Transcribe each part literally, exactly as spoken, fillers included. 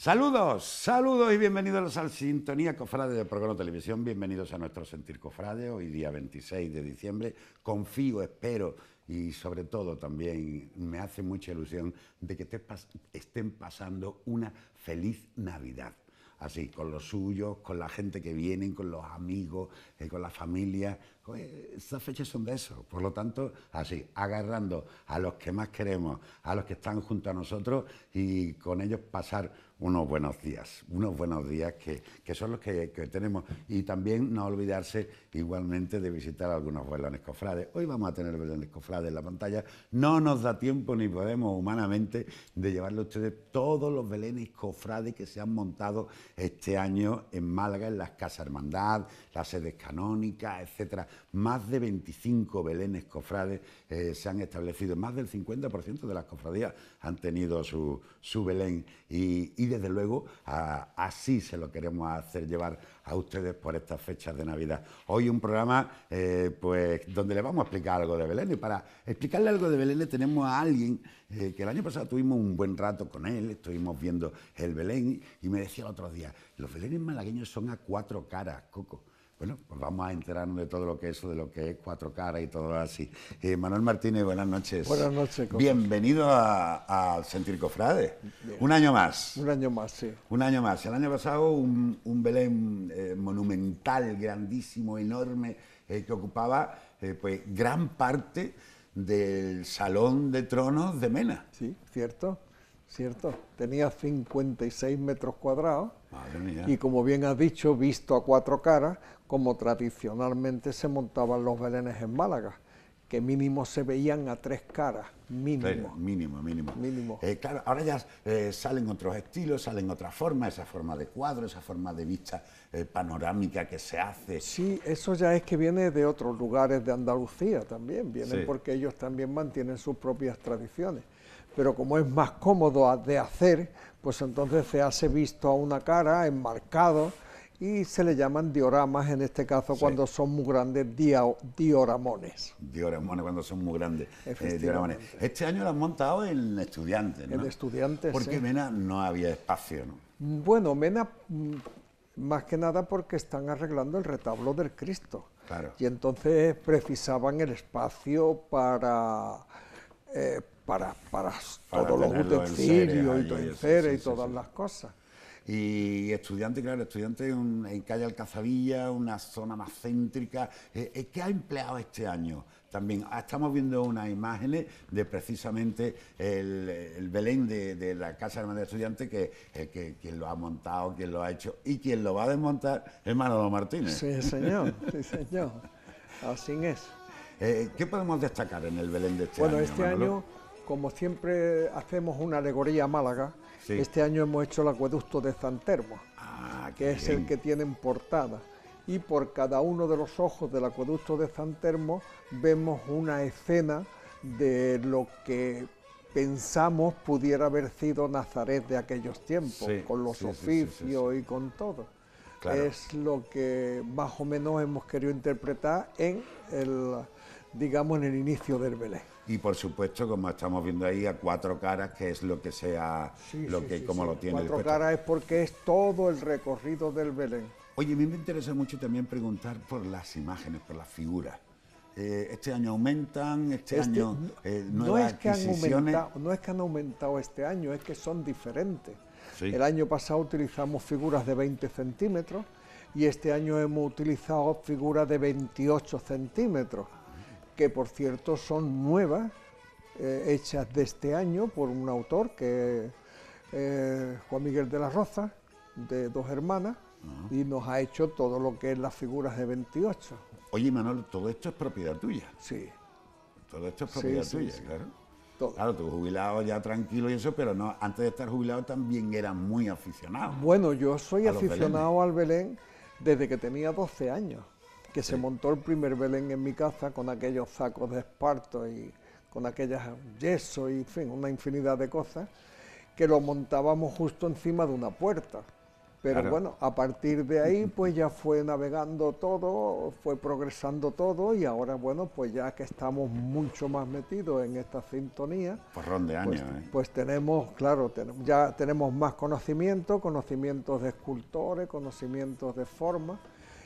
Saludos, saludos y bienvenidos a Sintonía Cofrade de Programa Televisión. Bienvenidos a nuestro Sentir Cofrade, hoy día veintiséis de diciembre. Confío, espero y sobre todo también me hace mucha ilusión de que te pas estén pasando una feliz Navidad. Así, con los suyos, con la gente que vienen, con los amigos, eh, con la familia. Estas fechas son de eso. Por lo tanto, así, agarrando a los que más queremos, a los que están junto a nosotros y con ellos pasar unos buenos días, unos buenos días que, que son los que, que tenemos. Y también no olvidarse igualmente de visitar algunos belenes cofrades. Hoy vamos a tener belenes cofrades en la pantalla. No nos da tiempo ni podemos humanamente de llevarle a ustedes todos los belenes cofrades que se han montado este año en Málaga, en las Casas Hermandad, las sedes canónicas, etcétera. Más de veinticinco belenes cofrades eh, se han establecido, más del cincuenta por ciento de las cofradías han tenido su, su belén y, y desde luego a, así se lo queremos hacer llevar a ustedes por estas fechas de Navidad. Hoy un programa eh, pues donde le vamos a explicar algo de Belén, y para explicarle algo de Belén tenemos a alguien eh, que el año pasado tuvimos un buen rato con él, estuvimos viendo el Belén y me decía el otro día, los belenes malagueños son a cuatro caras, Coco. Bueno, pues vamos a enterarnos de todo lo que es eso, de lo que es cuatro caras y todo así. Eh, Manuel Martínez, buenas noches. Buenas noches, Coco. Bienvenido a, a Sentir Cofrade. Bien. Un año más. Un año más, sí. Un año más. El año pasado un, un Belén eh, monumental, grandísimo, enorme, eh, que ocupaba eh, pues gran parte del Salón de Tronos de Mena. Sí, cierto, cierto. Tenía cincuenta y seis metros cuadrados. Madre mía. Y como bien has dicho, visto a cuatro caras, como tradicionalmente se montaban los belenes en Málaga, que mínimo se veían a tres caras, mínimo. Pero, mínimo, mínimo. mínimo. Eh, claro, ahora ya eh, salen otros estilos, salen otras formas, esa forma de cuadro, esa forma de vista eh, panorámica que se hace. Sí, eso ya es que viene de otros lugares de Andalucía también, vienen Sí. porque ellos también mantienen sus propias tradiciones. Pero como es más cómodo de hacer, pues entonces se hace visto a una cara, enmarcado, y se le llaman dioramas, en este caso sí. Cuando son muy grandes, dio, dioramones. Dioramones, cuando son muy grandes. Eh, dioramones. Efectivamente. Este año lo han montado en Estudiantes, ¿no? En Estudiantes, Porque sí. en Mena no había espacio, ¿no? Bueno, Mena, más que nada porque están arreglando el retablo del Cristo. Claro. Y entonces precisaban el espacio para... Eh, Para, para, para todos los utensilios y, y, sí, y todas sí, sí. las cosas. Y Estudiante, claro, Estudiante en, en calle Alcazabilla, una zona más céntrica. Eh, ¿Qué ha empleado este año? También estamos viendo unas imágenes de precisamente el, el Belén de, de la Casa Hermandad de Estudiantes, que, eh, que quien lo ha montado, quien lo ha hecho y quien lo va a desmontar es Manolo Martínez. Sí, señor, sí, señor. Así es. Eh, ¿Qué podemos destacar en el Belén de este bueno, año? Bueno, este Manolo? año, como siempre hacemos una alegoría a Málaga, sí. Este año hemos hecho el acueducto de San Telmo, ah, que es bien. el que tiene en portada. Y por cada uno de los ojos del acueducto de San Telmo vemos una escena de lo que pensamos pudiera haber sido Nazaret de aquellos tiempos, sí, con los sí, oficios sí, sí, sí. y con todo. Claro. Es lo que más o menos hemos querido interpretar en el, digamos, en el inicio del Belén. Y por supuesto, como estamos viendo ahí, a cuatro caras, que es lo que sea, sí, lo sí, que sí, como sí. lo tiene. Cuatro caras es porque es todo el recorrido del Belén. Oye, a mí me interesa mucho también preguntar por las imágenes, por las figuras. Eh, este año aumentan, este, este año eh, nuevas no es que adquisiciones. Han aumentado, no es que han aumentado este año, es que son diferentes. Sí. El año pasado utilizamos figuras de veinte centímetros y este año hemos utilizado figuras de veintiocho centímetros, que por cierto son nuevas, eh, hechas de este año por un autor que es eh, Juan Miguel de la Roza, de Dos Hermanas, uh-huh. y nos ha hecho todo lo que es las figuras de veintiocho. Oye, Manolo, todo esto es propiedad tuya. Sí. Todo esto es propiedad sí, tuya, sí, sí. claro. Todo. Claro, tú jubilado ya tranquilo y eso, pero no, antes de estar jubilado también eras muy aficionado. Bueno, yo soy aficionado al Belén desde que tenía doce años, que sí. se montó el primer Belén en mi casa con aquellos sacos de esparto y con aquellas yeso y en fin, una infinidad de cosas, que lo montábamos justo encima de una puerta. Pero claro. bueno, a partir de ahí pues ya fue navegando todo, fue progresando todo y ahora bueno, pues ya que estamos mucho más metidos en esta sintonía, Porrón de años, pues, ¿eh? pues tenemos, claro, tenemos, ya tenemos más conocimiento, conocimientos de escultores, conocimientos de forma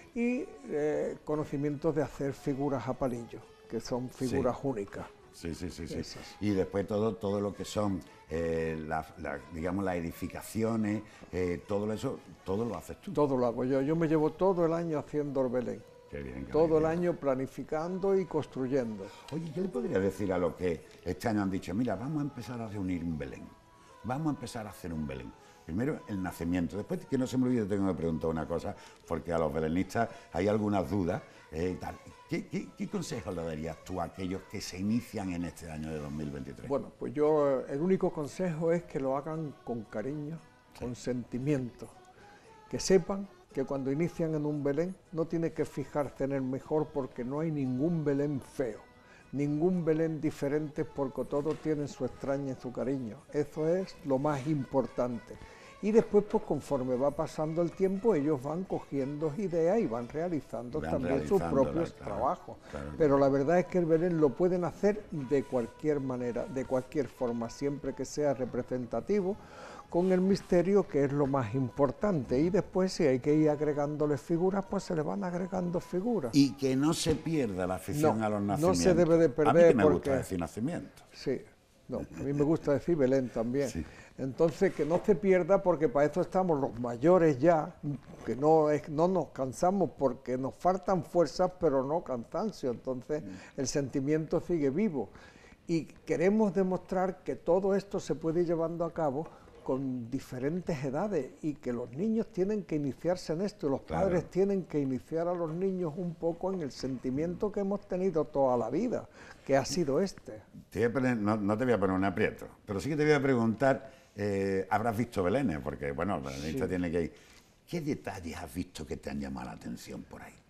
y eh, conocimientos de hacer figuras a palillo, que son figuras Sí. únicas. Sí, sí, sí, sí. Esas. Y después todo, todo lo que son, eh, la, la, digamos, las edificaciones, eh, todo eso, todo lo haces tú. Todo lo hago yo. Yo me llevo todo el año haciendo el Belén. Qué bien, qué Todo bien. el año planificando y construyendo. Oye, ¿qué le podría decir a los que este año han dicho, mira, vamos a empezar a reunir un Belén, vamos a empezar a hacer un Belén? Primero, el nacimiento. Después, que no se me olvide, tengo que preguntar una cosa, porque a los belenistas hay algunas dudas. Eh, tal. ¿Qué, qué, ¿Qué consejos le darías tú a aquellos que se inician en este año de dos mil veintitrés? Bueno, pues yo, el único consejo es que lo hagan con cariño, Sí. con sentimiento. Que sepan que cuando inician en un Belén no tiene que fijarse en el mejor porque no hay ningún Belén feo, ningún Belén diferente porque todos tienen su extraña y su cariño. Eso es lo más importante. Y después, pues conforme va pasando el tiempo, ellos van cogiendo ideas y van realizando Van también sus realizándolas, propios claro, trabajos. claro, Pero claro. la verdad es que el Belén lo pueden hacer de cualquier manera, de cualquier forma, siempre que sea representativo, con el misterio, que es lo más importante. Y después, si hay que ir agregándole figuras, pues se le van agregando figuras. Y que no se pierda la afición No, a los no nacimientos. se debe de A mí perder que me gusta porque- decir nacimiento. Sí, no, a mí me gusta decir Belén también. Sí. Entonces, que no se pierda porque para eso estamos los mayores ya, que no, es, no nos cansamos porque nos faltan fuerzas, pero no cansancio. Entonces, el sentimiento sigue vivo. Y queremos demostrar que todo esto se puede ir llevando a cabo con diferentes edades y que los niños tienen que iniciarse en esto y los Claro. padres tienen que iniciar a los niños un poco en el sentimiento que hemos tenido toda la vida, que ha sido este. Te voy a poner- no, no te voy a poner un aprieto, pero sí que te voy a preguntar, eh, habrás visto Belénes, porque bueno, el belenista Sí. tiene que ir. ¿Qué detalles has visto que te han llamado la atención por ahí?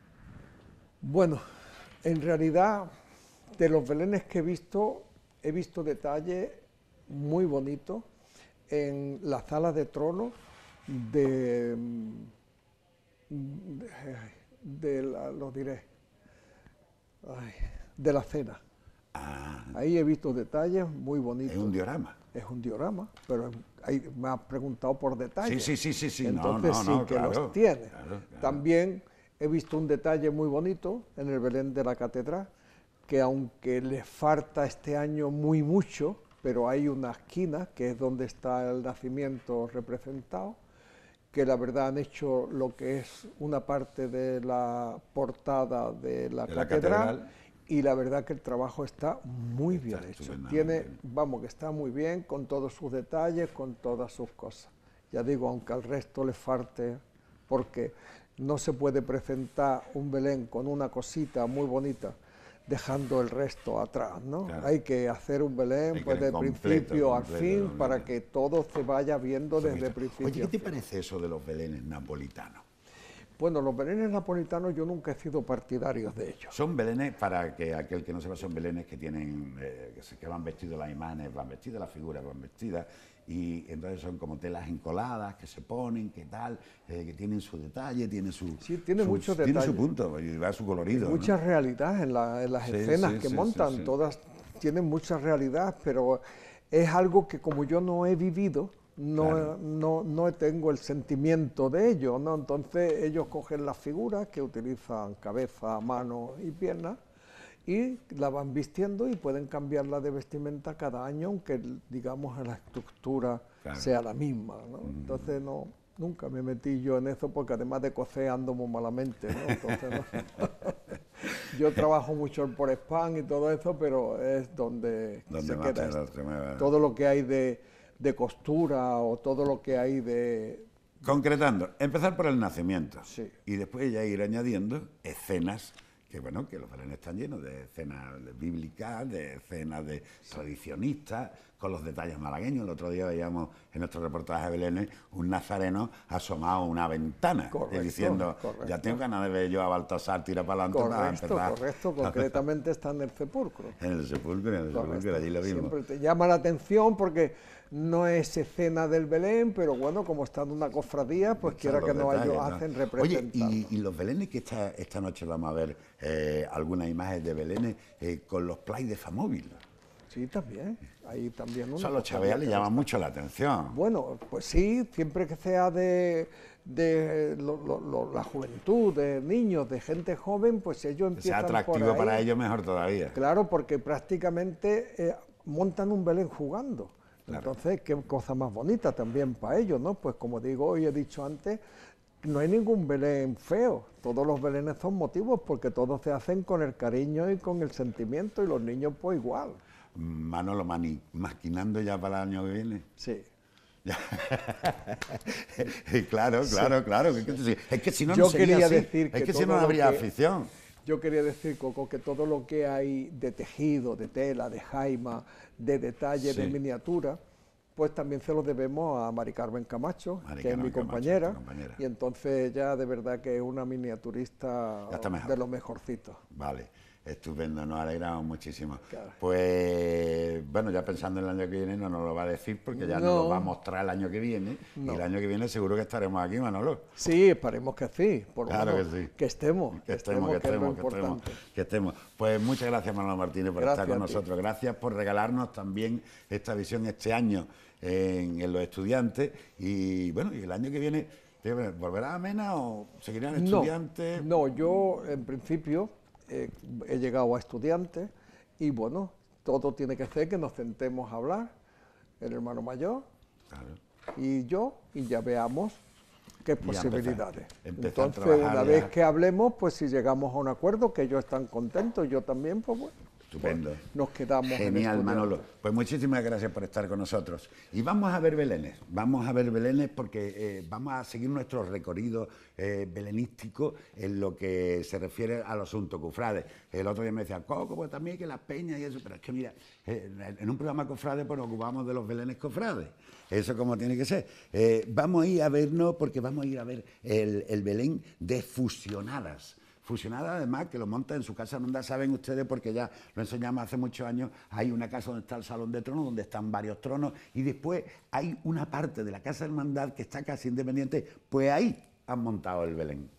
Bueno, en realidad, de los belenes que he visto, he visto detalles muy bonitos en la sala de tronos de, de, de la, lo diré, ay, de la cena. Ah, Ahí he visto detalles muy bonitos. es un diorama. Es un diorama, pero ahí me has preguntado por detalles. Sí, sí, sí, sí, sí. Entonces no, no, sí no, que claro, los tiene. claro, claro. También he visto un detalle muy bonito en el Belén de la Catedral, que aunque le falta este año muy mucho, pero hay una esquina que es donde está el nacimiento representado, que la verdad han hecho lo que es una parte de la portada de la, De la catedral, catedral. y la verdad que el trabajo está muy Está bien hecho. estupendamente Tiene, bien. vamos, que está muy bien con todos sus detalles, con todas sus cosas. Ya digo, aunque al resto le falte, porque no se puede presentar un Belén con una cosita muy bonita dejando el resto atrás, ¿no? Claro. Hay que hacer un Belén Hay que pues, ir de completo, principio completo, al fin completo. para que todo se vaya viendo desde Oye, principio ¿qué a te fin. parece eso de los belenes napolitanos? Bueno, los belenes napolitanos yo nunca he sido partidario de ellos. Son belenes, para que aquel que no sepa, son belenes que tienen, eh, que, se- que van vestidos las imágenes, van vestidas las figuras, van vestidas, y entonces son como telas encoladas que se ponen, que tal, eh, que tienen su detalle, tiene su... Sí, tiene su- muchos Tiene su detalles. punto, y va su colorido. ¿no? Mucha realidad en, la- en las Sí, escenas sí, que sí, montan, sí, sí. todas tienen mucha realidad, pero es algo que como yo no he vivido, no, Claro. no, no tengo el sentimiento de ello, ¿no? Entonces ellos cogen las figuras que utilizan cabeza, mano y piernas y la van vistiendo y pueden cambiarla de vestimenta cada año, aunque digamos la estructura Claro. sea la misma, ¿no? Entonces no, nunca me metí yo en eso porque además de coser ando muy malamente, ¿no? Entonces, ¿no? Yo trabajo mucho el por spam y todo eso, pero es donde, Donde se más queda te- esto. te mueva. Todo lo que hay de, de costura o todo lo que hay de... Concretando, empezar por el nacimiento Sí. y después ya ir añadiendo escenas que bueno, que los belenes están llenos de escenas bíblicas, de escenas de tradicionistas, con los detalles malagueños. El otro día veíamos en nuestro reportaje de Belén un nazareno asomado a una ventana, Correcto, diciendo, correcto. ya tengo ganas de ver yo a Baltasar tirar para adelante para Correcto, empezar. correcto, concretamente está en el sepulcro. En el sepulcro, en el Correcto. sepulcro, allí lo vimos. Siempre te llama la atención porque no es escena del Belén, pero bueno, como está en una cofradía, pues quiera que no, ellos hacen representar. Oye, y, y los belenes, que esta, esta noche vamos a ver eh, algunas imágenes de belenes eh, con los play de Famóvil. Sí, también. Ahí también. Eso a los chavales llama mucho la atención. Bueno, pues sí, siempre que sea de, de lo, lo, lo, la juventud, de niños, de gente joven, pues ellos Que sea empiezan atractivo por ahí. para ellos, mejor todavía. Claro, porque prácticamente eh, montan un Belén jugando. Claro. Entonces, qué cosa más bonita también para ellos, ¿no? Pues como digo y he dicho antes, no hay ningún Belén feo. Todos los Belenes son motivos porque todos se hacen con el cariño y con el sentimiento y los niños pues igual. Manolo, mani, maquinando ya para el año que viene. Sí. claro, claro, Sí. claro. Es que, es que si no, Yo no sería quería así. decir que Es que si todo no, no lo habría que- afición. Yo quería decir, Coco, que todo lo que hay de tejido, de tela, de jaima, de detalle, Sí. de miniatura, pues también se lo debemos a Mari Carmen Camacho, Mari que es Carmen mi Camacho, compañera, tu compañera. y entonces ella de verdad que es una miniaturista Ya está mejor. de los mejorcitos. Vale, estupendo, nos alegramos muchísimo. Claro. Pues, bueno, ya pensando en el año que viene no nos lo va a decir porque ya No. nos lo va a mostrar el año que viene. No. Y el año que viene seguro que estaremos aquí, Manolo. Sí, esperemos que sí, por lo Claro menos que sí. que estemos, Que estemos, que es lo estemos, que estemos, importante. que estemos. Pues muchas gracias, Manolo Martínez, por Gracias estar con a ti. nosotros. Gracias por regalarnos también esta visión este año en, en los estudiantes. Y bueno, y el año que viene, ¿te ¿volverás a Mena o seguirán No, estudiantes? no, yo en principio eh, he llegado a estudiantes y bueno, todo tiene que ser que nos sentemos a hablar, el hermano mayor Claro. y yo, y ya veamos qué Y ya posibilidades. empezar- empezar a Entonces, trabajar una ya. vez que hablemos, pues si llegamos a un acuerdo, que ellos están contentos, yo también, pues bueno, Estupendo. nos quedamos en Genial, estudiantes. Manolo. Pues muchísimas gracias por estar con nosotros. Y vamos a ver belenes, vamos a ver belenes porque eh, vamos a seguir nuestro recorrido eh, belenístico en lo que se refiere al asunto cofrade. El otro día me decía, Coco, pues también que las peñas y eso, pero es que mira, eh, en un programa cofrade pues nos ocupamos de los belenes cofrades. Eso como tiene que ser. Eh, vamos a ir a vernos porque vamos a ir a ver el, el Belén de Fusionadas. Fusionada, además, que lo monta en su casa en Onda, saben ustedes, porque ya lo enseñamos hace muchos años, hay una casa donde está el Salón de Tronos, donde están varios tronos, y después hay una parte de la Casa Hermandad que está casi independiente, pues ahí han montado el Belén.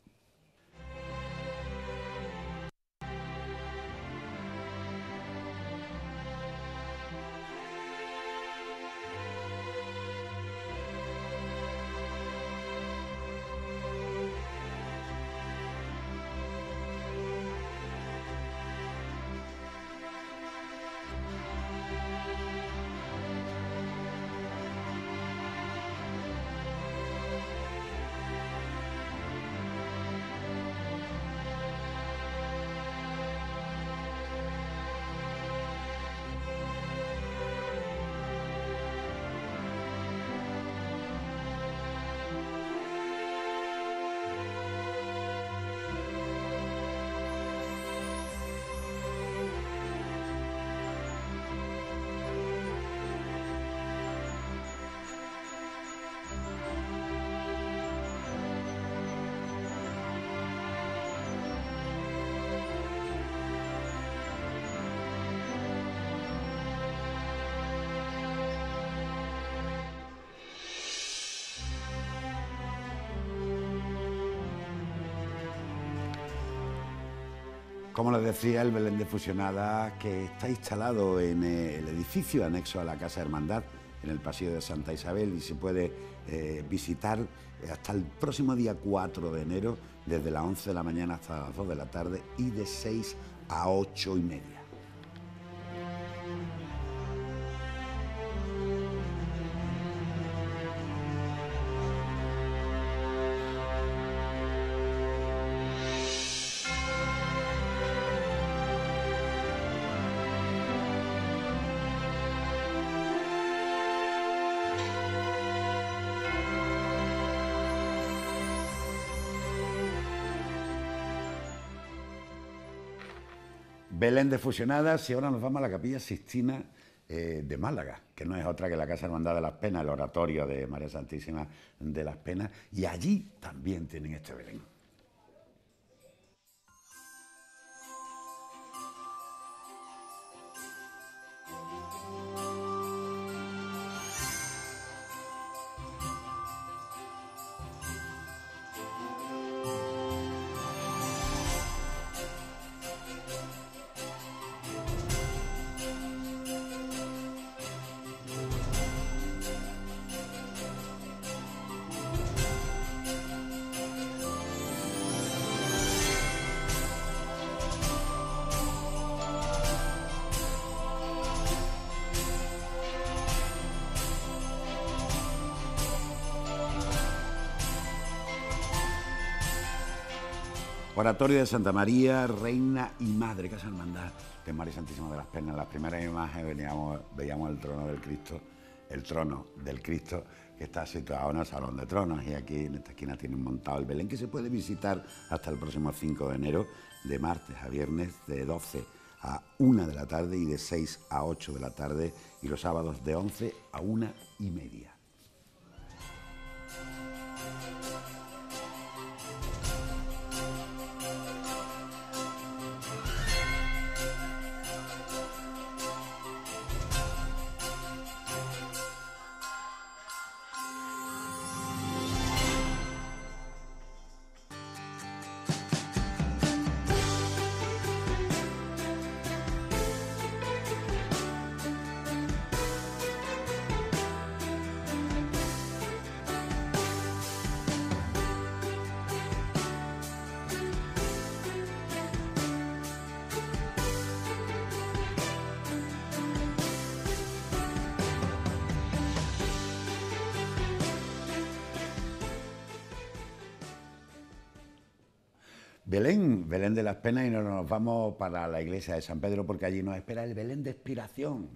Como les decía, el Belén de Fusionada, que está instalado en el edificio anexo a la Casa Hermandad, en el Pasillo de Santa Isabel, y se puede eh, visitar hasta el próximo día cuatro de enero, desde las once de la mañana hasta las dos de la tarde y de seis a ocho y media. Belén de Fusionadas, y ahora nos vamos a la Capilla Sixtina eh, de Málaga, que no es otra que la Casa Hermandad de las Penas, el oratorio de María Santísima de las Penas, y allí también tienen este Belén. Oratorio de Santa María, Reina y Madre, Casa Hermandad de María Santísima de las Penas. En las primeras imágenes veníamos, veíamos el trono del Cristo, el trono del Cristo que está situado en el Salón de Tronos, y aquí en esta esquina tienen montado el Belén, que se puede visitar hasta el próximo cinco de enero, de martes a viernes, de doce a una de la tarde y de seis a ocho de la tarde, y los sábados de once a una y media. Belén, Belén de las Penas, y nos, nos vamos para la iglesia de San Pedro, porque allí nos espera el Belén de Expiración.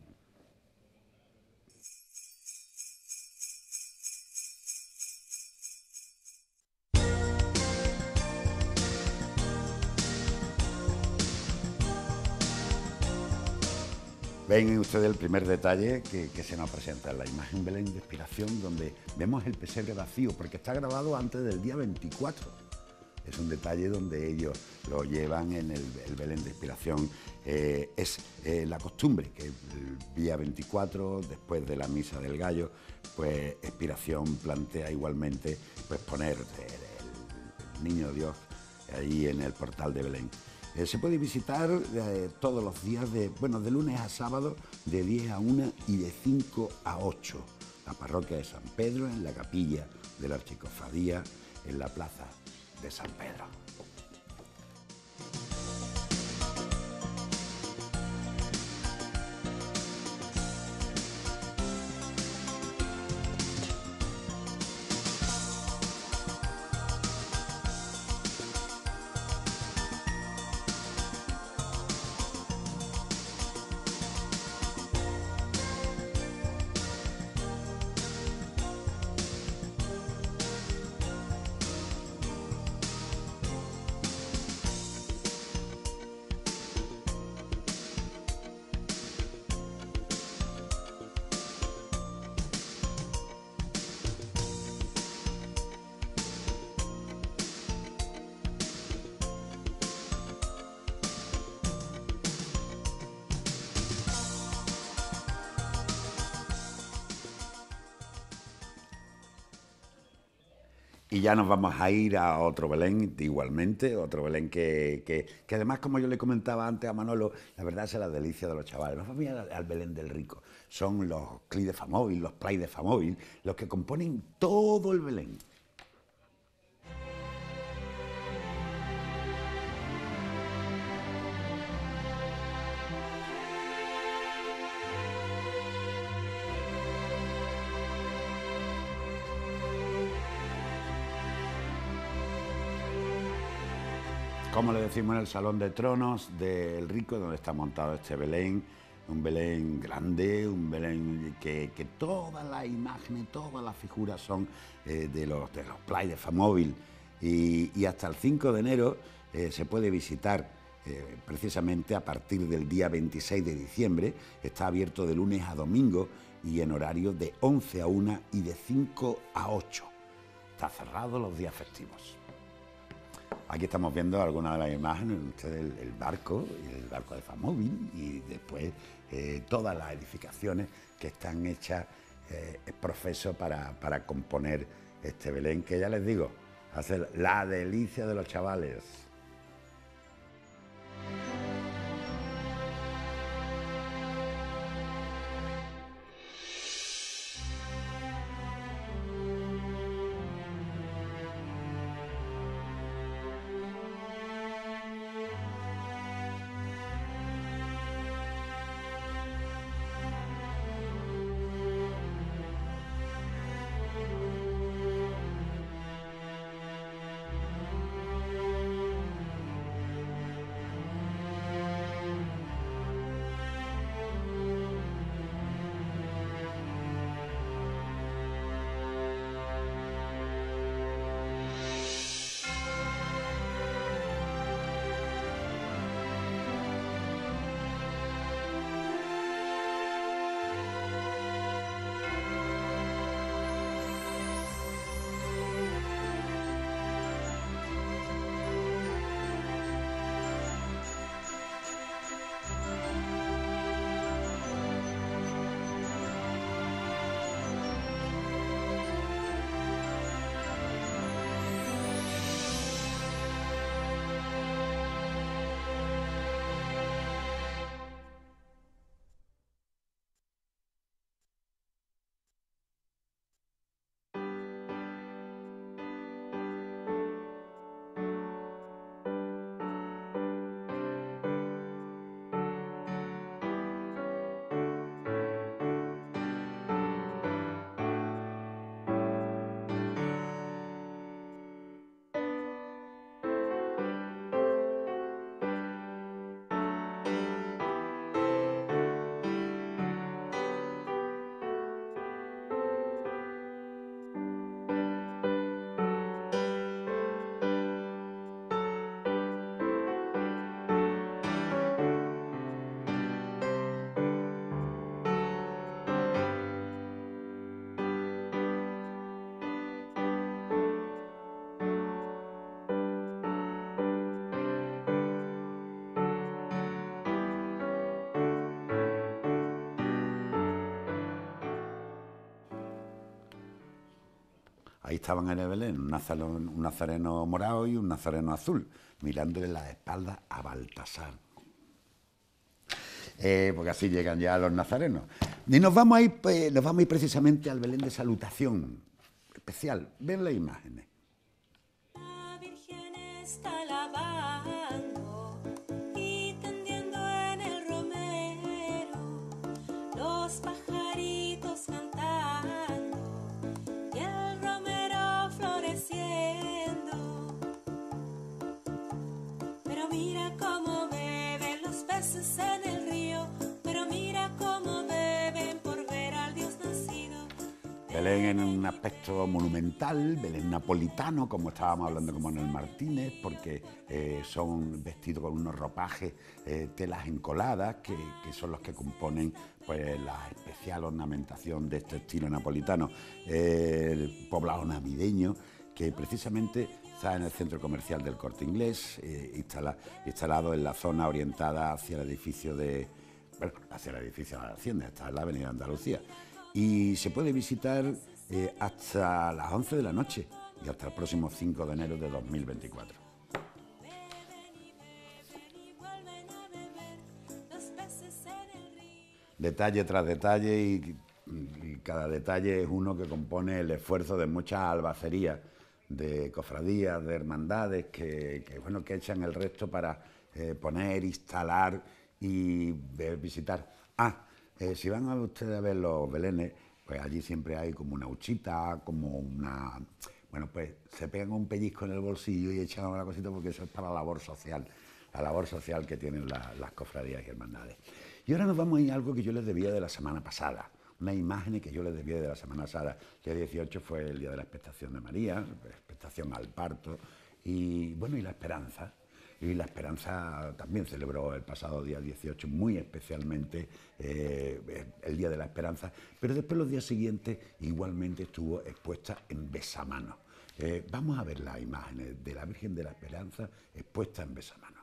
Ven ustedes el primer detalle que, que se nos presenta, la imagen Belén de Expiración, donde vemos el pesebre vacío, porque está grabado antes del día veinticuatro. Es un detalle donde ellos lo llevan en el, el Belén de Expiración. Eh, es eh, la costumbre que el día veinticuatro, después de la Misa del Gallo, pues Expiración plantea igualmente pues poner el, el Niño Dios ahí en el portal de Belén. Eh, se puede visitar eh, todos los días, de, bueno, de lunes a sábado, de diez a una y de cinco a ocho. La parroquia de San Pedro, en la capilla de la Archicofradía, en la plaza de San Pedro. Y ya nos vamos a ir a otro Belén, igualmente, otro Belén que, que, que además, como yo le comentaba antes a Manolo, la verdad es la delicia de los chavales. Nos vamos a ir al, al Belén del Rico. Son los Clis de Famóvil, los Play de Famóvil, los que componen todo el Belén. Como le decimos, en el Salón de Tronos del Rico, donde está montado este Belén, un Belén grande, un Belén que, que todas las imágenes, todas las figuras son eh, de los, de los Play de Famóvil, y, y hasta el cinco de enero eh, se puede visitar eh, precisamente a partir del día veintiséis de diciembre, está abierto de lunes a domingo y en horario de once a una y de cinco a ocho. Está cerrado los días festivos. Aquí estamos viendo algunas de las imágenes, ustedes el, el barco, el barco de Famóvil y después eh, todas las edificaciones que están hechas eh, profeso para, para componer este Belén, que ya les digo, hace la delicia de los chavales. Ahí estaban en el Belén, un nazareno, un nazareno morado y un nazareno azul, mirándole las espaldas a Baltasar. Eh, porque así llegan ya los nazarenos. Y nos vamos a ir, pues, nos vamos a ir precisamente al Belén de salutación especial. Ven las imágenes. La Virgen está lavando y tendiendo en el romero, los pajaritos cantando y el romero floreciendo. Pero mira cómo beben los peces en el río, pero mira cómo beben por ver al Dios nacido. Belén en un aspecto monumental, Belén napolitano, como estábamos hablando con Manuel Martínez, porque eh, son vestidos con unos ropajes, eh, telas encoladas, que, que son los que componen pues, la especial ornamentación de este estilo napolitano. Eh, el poblado navideño, que precisamente está en el centro comercial del Corte Inglés, eh, instala, instalado en la zona orientada hacia el edificio de, bueno, hacia el edificio de la Hacienda, está en la Avenida Andalucía. Y se puede visitar eh, hasta las once de la noche y hasta el próximo cinco de enero de dos mil veinticuatro. Detalle tras detalle y, y cada detalle es uno que compone el esfuerzo de muchas albacerías, de cofradías, de hermandades que, que, bueno, que echan el resto para eh, poner, instalar y ver, visitar. Ah, Eh, si van a ustedes a ver los belenes, pues allí siempre hay como una huchita, como una... Bueno, pues se pegan un pellizco en el bolsillo y echan una cosita porque eso es para la labor social, la labor social que tienen la, las cofradías y hermandades. Y ahora nos vamos a ir a algo que yo les debía de la semana pasada, unas imágenes que yo les debía de la semana pasada. El día dieciocho fue el día de la expectación de María, expectación al parto y, bueno, y la esperanza. y La Esperanza también celebró el pasado día dieciocho, muy especialmente eh, el Día de la Esperanza, pero después los días siguientes igualmente estuvo expuesta en besamanos. Eh, vamos a ver las imágenes de la Virgen de la Esperanza expuesta en besamanos.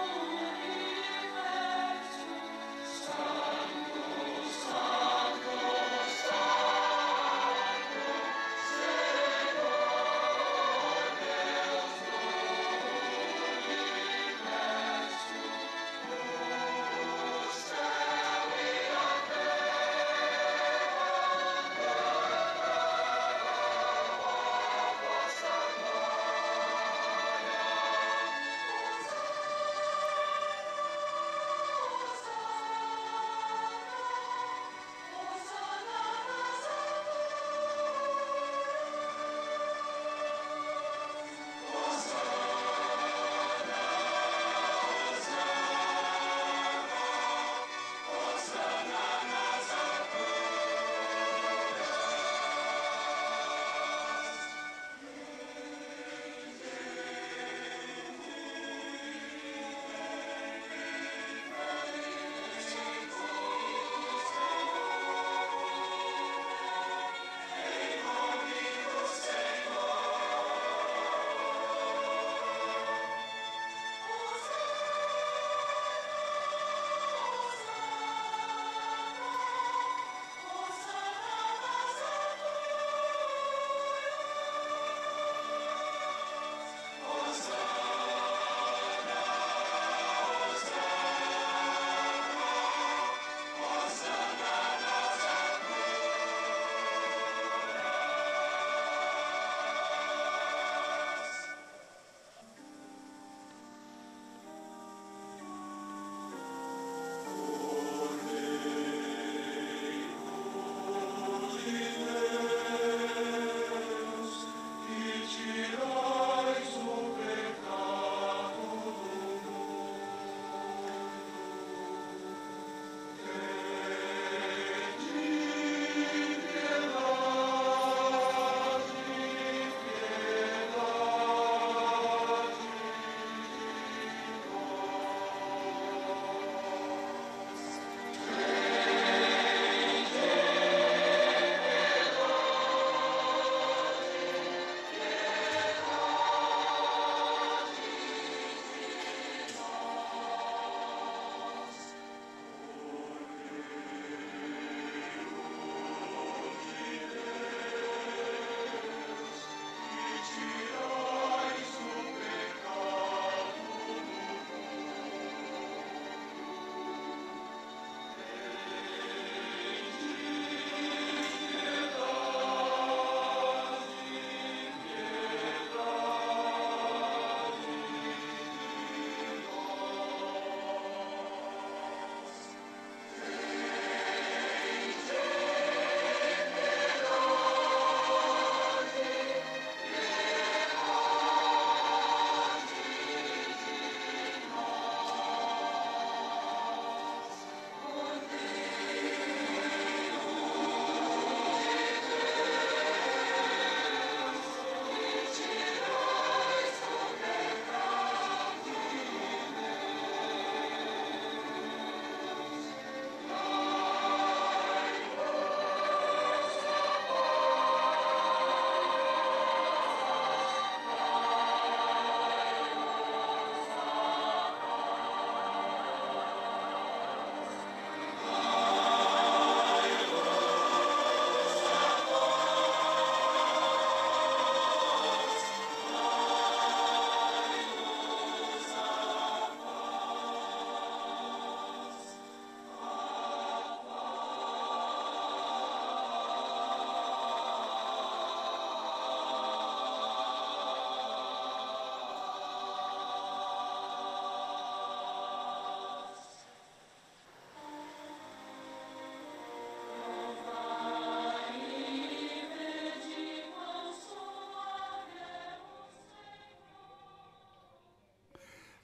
Santo,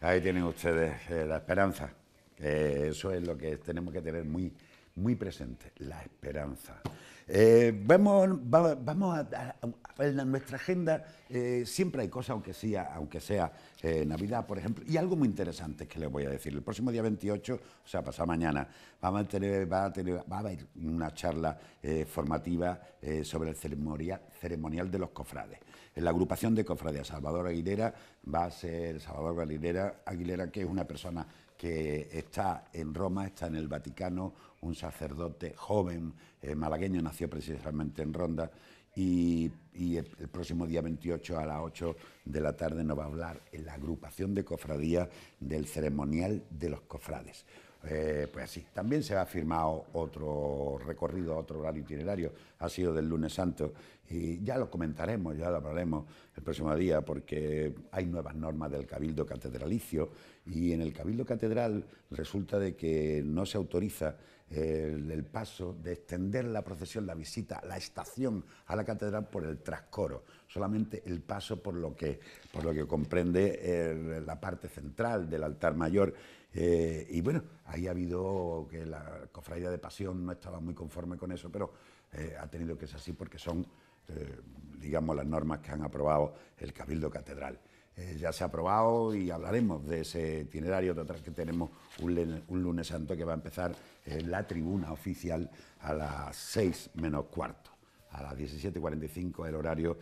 Ahí tienen ustedes eh, la esperanza. Eh, eso es lo que tenemos que tener muy, muy presente, la esperanza. Eh, vamos, va, vamos a, a, a, en nuestra agenda eh, siempre hay cosas, aunque sea, aunque sea eh, Navidad, por ejemplo, y algo muy interesante que les voy a decir. El próximo día veintiocho, o sea, pasado mañana, vamos a tener, va, a tener, va a haber una charla eh, formativa eh, sobre el ceremonial, ceremonial de los cofrades. En la agrupación de cofradías Salvador Aguilera va a ser Salvador Aguilera, Aguilera, que es una persona que está en Roma, está en el Vaticano, un sacerdote joven, eh, malagueño, nació precisamente en Ronda, y, y el, el próximo día veintiocho a las ocho de la tarde nos va a hablar en la agrupación de cofradías del ceremonial de los cofrades. Eh, pues así, también se ha firmado otro recorrido, otro horario itinerario, ha sido del lunes santo, y ya lo comentaremos, ya lo hablaremos el próximo día, porque hay nuevas normas del Cabildo Catedralicio, y en el Cabildo Catedral resulta de que no se autoriza el, el paso de extender la procesión, la visita, la estación a la catedral por el trascoro, solamente el paso por lo que, por lo que comprende el, la parte central del altar mayor. Eh, y bueno, ahí ha habido que la cofradía de Pasión no estaba muy conforme con eso, pero eh, ha tenido que ser así porque son, eh, digamos, las normas que han aprobado el Cabildo Catedral. Eh, ya se ha aprobado y hablaremos de ese itinerario. Total, que tenemos un, un lunes santo que va a empezar en la tribuna oficial a las seis menos cuarto. A las diecisiete cuarenta y cinco el horario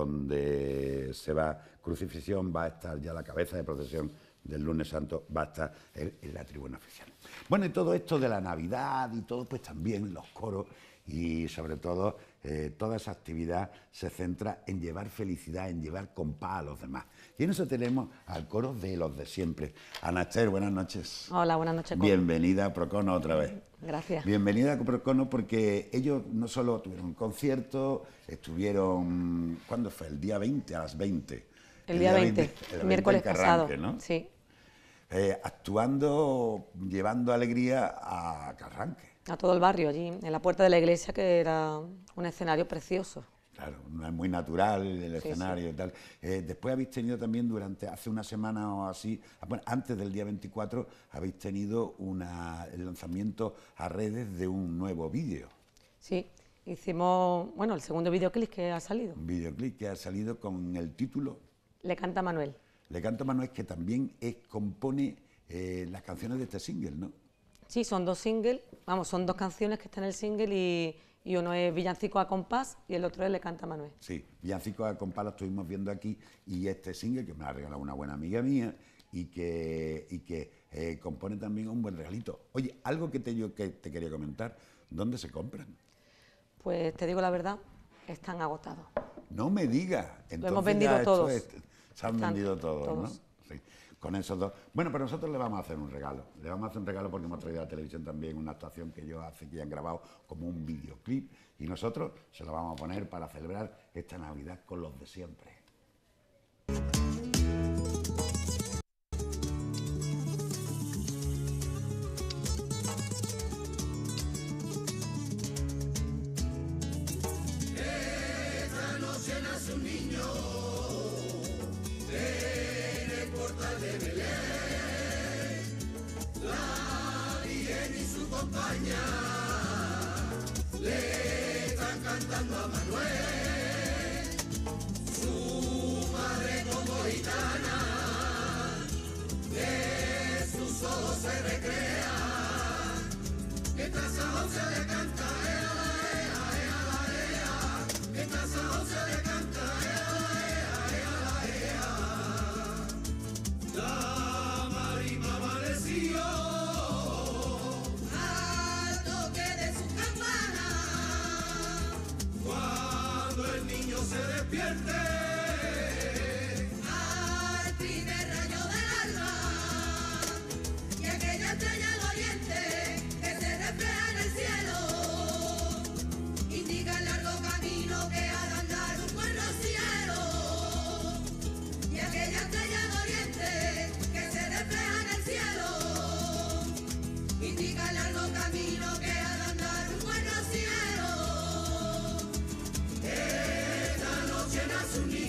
donde se va crucifixión, va a estar ya la cabeza de procesión del lunes santo, va a estar en, en la tribuna oficial. Bueno, y todo esto de la Navidad y todo, pues también los coros y sobre todo eh, toda esa actividad se centra en llevar felicidad, en llevar compás a los demás. Y en eso tenemos al coro de los de siempre. Ana Esther, buenas noches. Hola, buenas noches. Bienvenida a Procono otra vez. Gracias. Bienvenida a Procono porque ellos no solo tuvieron un concierto, estuvieron, ¿cuándo fue? El día veinte a las veinte. El, el día veinte, veinte el miércoles pasado, ¿no? Sí. Eh, actuando, llevando alegría a Carranque. A todo el barrio allí, en la puerta de la iglesia, que era un escenario precioso. Claro, muy natural el escenario, sí, sí. Y tal. Eh, después habéis tenido también durante, hace una semana o así, bueno, antes del día veinticuatro, habéis tenido una, el lanzamiento a redes de un nuevo vídeo. Sí, hicimos, bueno, el segundo videoclip que ha salido. Un videoclip que ha salido con el título... Le canta Manuel. Le canta Manuel, que también es, compone eh, las canciones de este single, ¿no? Sí, son dos singles, vamos, son dos canciones que están en el single y, y uno es Villancico a compás y el otro es Le canta Manuel. Sí, Villancico a compás lo estuvimos viendo aquí y este single que me ha regalado una buena amiga mía y que, y que eh, compone también un buen regalito. Oye, algo que te, yo que te quería comentar, ¿dónde se compran? Pues te digo la verdad, están agotados. No me digas. Entonces lo hemos vendido todos. Es, se han están vendido todos, todos. ¿no? Sí. Con esos dos. Bueno, pero nosotros le vamos a hacer un regalo. Le vamos a hacer un regalo porque hemos traído a la televisión también una actuación que ellos hace que han grabado como un videoclip y nosotros se lo vamos a poner para celebrar esta Navidad con los de siempre. Esta noche nace un niño. De Belén, la Virgen y su compañía le están cantando a Manuel, su madre como gitana, de sus ojos se recrea, mientras a once le canta, ea la ea, ea la ea, mientras a once le canta, ea la ea, ea la ea. La marimba amaneció al toque de su campana. Cuando el niño se despierte al primer rayo del alba y aquella estrella al oriente que se refleja en el cielo indica el largo camino que ha de andar un buen rociero y aquella estrella al oriente que se refleja en el cielo indica el largo camino que ha de andar un buen rociero. Esta noche nace un niño.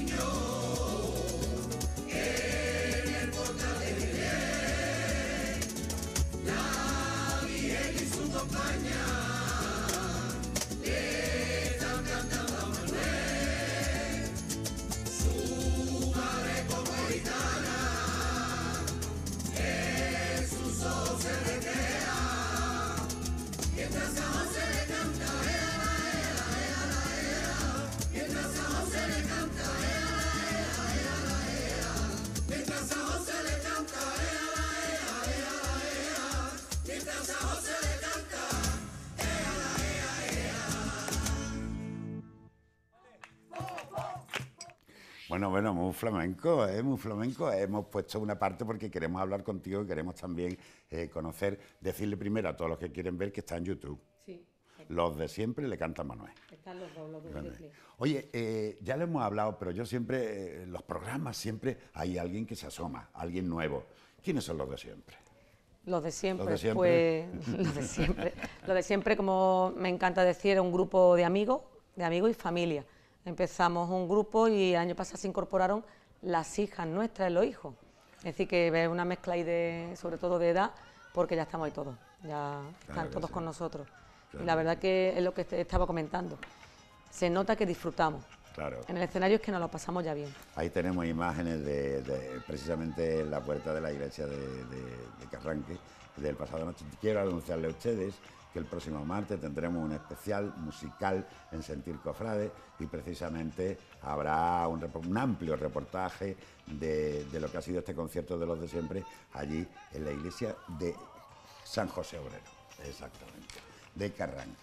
Bueno, bueno, muy flamenco, ¿eh? Muy flamenco. Hemos puesto una parte porque queremos hablar contigo y queremos también eh, conocer, decirle primero a todos los que quieren ver que está en YouTube. Sí. Los de siempre le canta Manuel. Están los dos, los dos. Bueno, sí. oye, eh, ya lo hemos hablado, pero yo siempre, eh, los programas siempre hay alguien que se asoma, alguien nuevo. ¿Quiénes son los de siempre? Los de siempre, Los de siempre. pues los de siempre. Los de siempre, como me encanta decir, era un grupo de amigos, de amigos y familia. Empezamos un grupo y el año pasado se incorporaron las hijas nuestras, los hijos. Es decir, que es una mezcla ahí de, sobre todo de edad, porque ya estamos ahí todos, ya están Claro que todos sí. con nosotros. Claro Y la verdad que que es lo que te estaba comentando. Se nota que disfrutamos. Claro. En el escenario es que nos lo pasamos ya bien. Ahí tenemos imágenes de, de precisamente en la puerta de la iglesia de, de, de Carranque del pasado noche. Quiero anunciarle a ustedes que el próximo martes tendremos un especial musical en Sentir Cofrade y precisamente habrá un, repo- un amplio reportaje de, de lo que ha sido este concierto de los de siempre allí en la iglesia de San José Obrero, exactamente, de Carranque.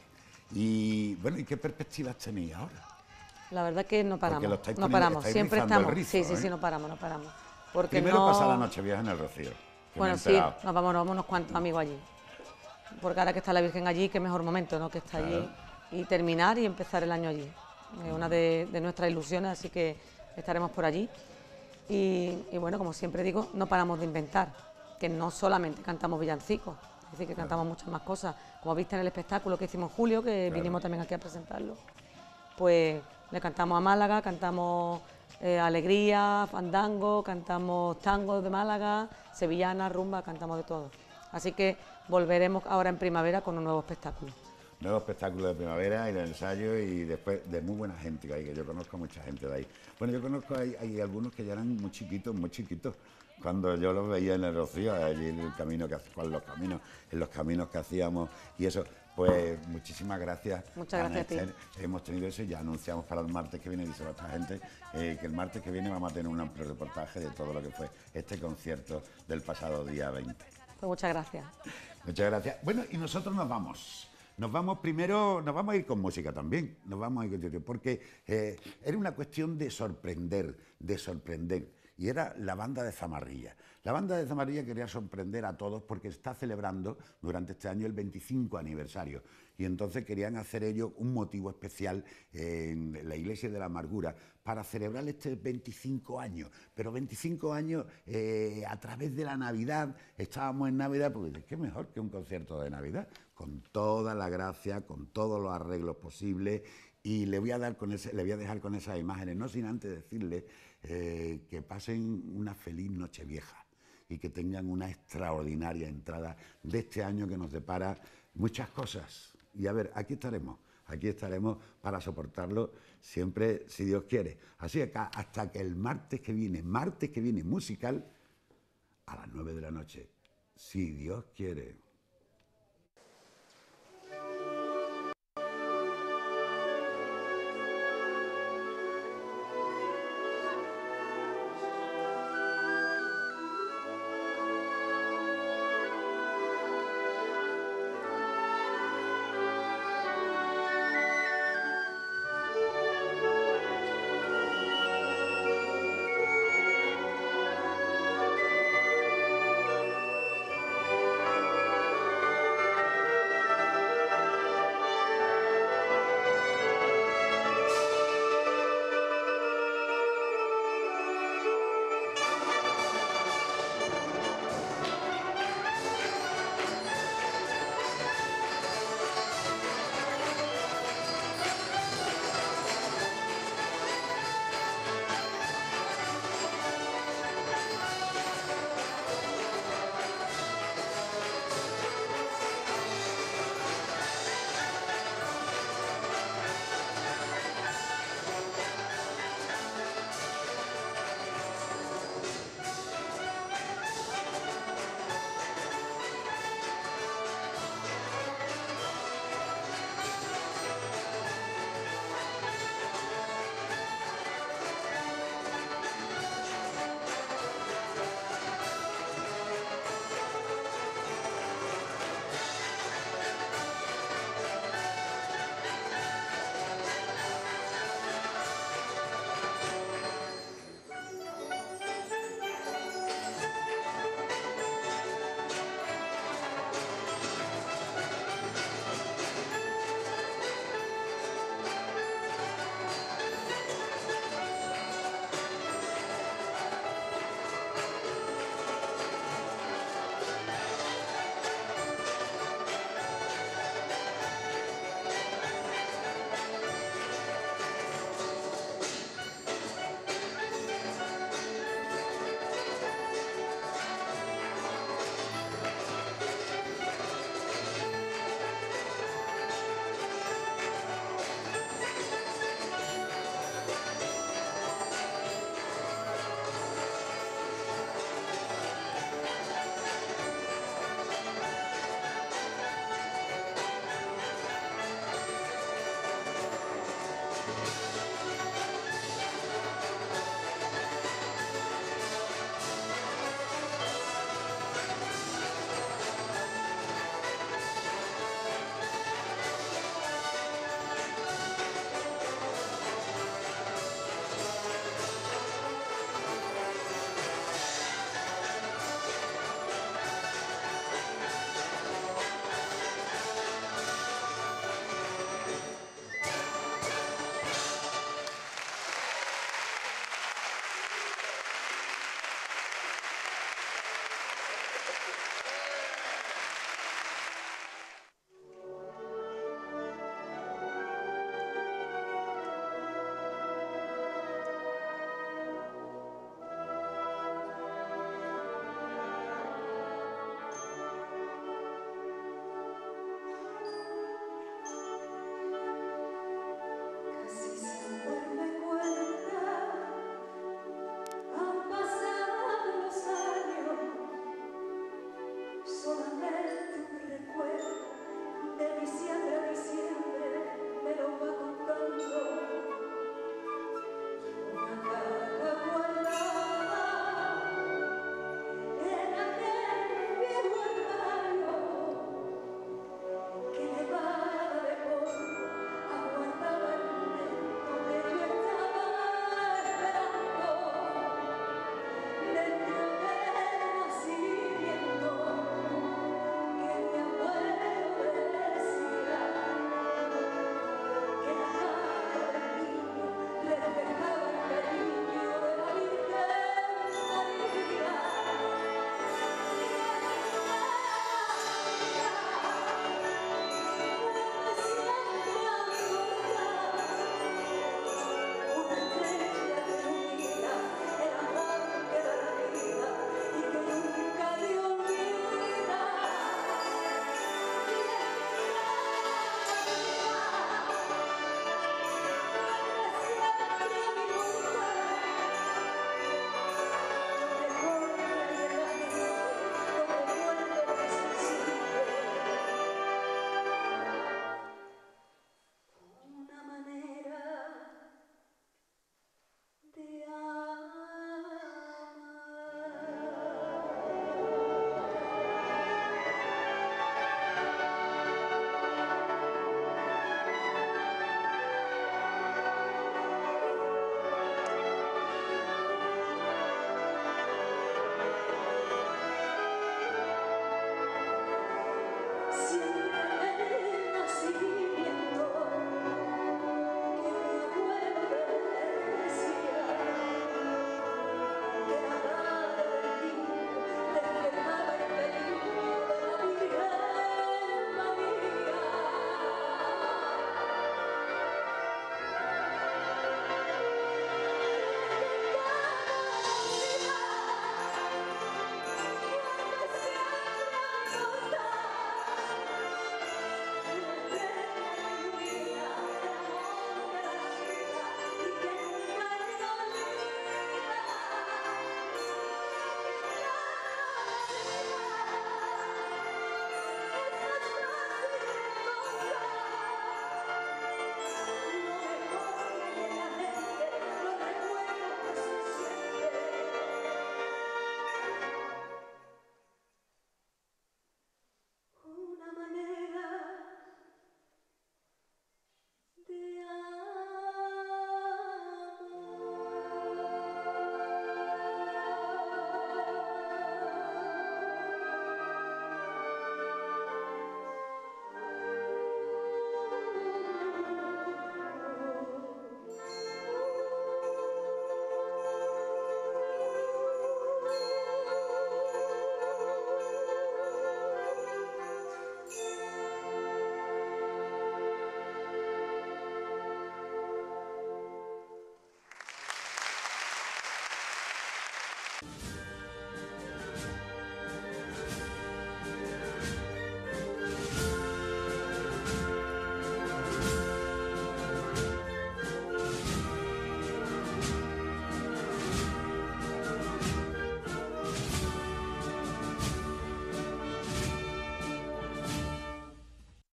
Y bueno, ¿y qué perspectivas tenéis ahora? La verdad que no paramos, lo estáis no poniendo- paramos, estáis siempre rizando el estamos. rizo, sí, sí, ¿eh? sí, no paramos, no paramos. Porque Primero no... pasa la noche vieja en el Rocío. que me he Bueno, sí, enterado. nos vamos, nos vamos unos cuantos amigos allí. Porque ahora que está la Virgen allí, qué mejor momento, ¿no? Que está allí y terminar y empezar el año allí. Es una de, de nuestras ilusiones, así que estaremos por allí. Y, y bueno, como siempre digo, no paramos de inventar, que no solamente cantamos villancicos, es decir, que cantamos muchas más cosas. Como viste en el espectáculo que hicimos en julio, que Claro. vinimos también aquí a presentarlo, pues le cantamos a Málaga, cantamos eh, alegría, fandango, cantamos tango de Málaga, sevillana, rumba, cantamos de todo. Así que volveremos ahora en primavera con un nuevo espectáculo. Nuevo espectáculo de primavera y el ensayo y después de muy buena gente que hay, que yo conozco a mucha gente de ahí. Bueno, yo conozco, hay, hay algunos que ya eran muy chiquitos, muy chiquitos, cuando yo los veía en el Rocío, allí en el camino que hacíamos, los caminos, en los caminos que hacíamos y eso. Pues muchísimas gracias. Muchas Ana gracias a ti. Esther. Hemos tenido eso y ya anunciamos para el martes que viene, dice otra gente, eh, que el martes que viene vamos a tener un amplio reportaje de todo lo que fue este concierto del pasado día veinte. Pues muchas gracias. Muchas gracias. Bueno, y nosotros nos vamos. Nos vamos primero, nos vamos a ir con música también. Nos vamos a ir con, porque eh, era una cuestión de sorprender, de sorprender. Y era la banda de Zamarrilla. La banda de Zamarrilla quería sorprender a todos porque está celebrando durante este año el veinticinco aniversario. Y entonces querían hacer ellos un motivo especial en la Iglesia de la Amargura para celebrar este veinticinco años. Pero veinticinco años eh, a través de la Navidad. Estábamos en Navidad, porque qué mejor que un concierto de Navidad, con toda la gracia, con todos los arreglos posibles. Y le voy a dar con ese, le voy a dejar con esas imágenes, no sin antes decirle eh, que pasen una feliz Nochevieja y que tengan una extraordinaria entrada de este año que nos depara muchas cosas. Y a ver, aquí estaremos, aquí estaremos para soportarlo siempre, si Dios quiere. Así que acá, hasta que el martes que viene, martes que viene musical, a las nueve de la noche, si Dios quiere.